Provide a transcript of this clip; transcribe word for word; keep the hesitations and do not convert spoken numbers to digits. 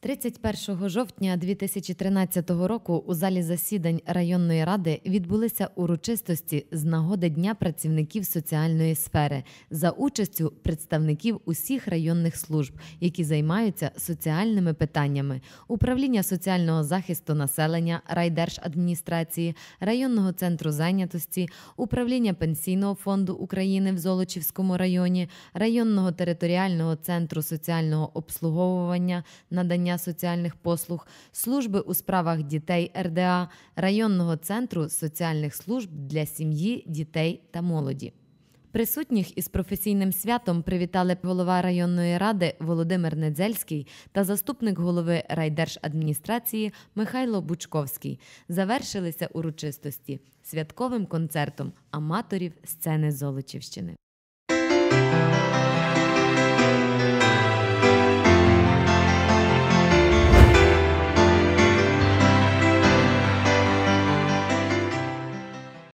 тридцять першого жовтня дві тисячі тринадцятого року у залі засідань районної ради відбулися урочистості з нагоди Дня працівників соціальної сфери за участю представників усіх районних служб, які займаються соціальними питаннями: управління соціального захисту населення райдержадміністрації, районного центру зайнятості, управління Пенсійного фонду України в Золочівському районі, районного територіального центру соціального обслуговування, надання соціальних послуг, служби у справах дітей ер де а, районного центру соціальних служб для сім'ї, дітей та молоді. Присутніх із професійним святом привітали голова районної ради Володимир Недзельський та заступник голови райдержадміністрації Михайло Бучковський. Завершилися урочистості святковим концертом аматорів сцени Золочівщини.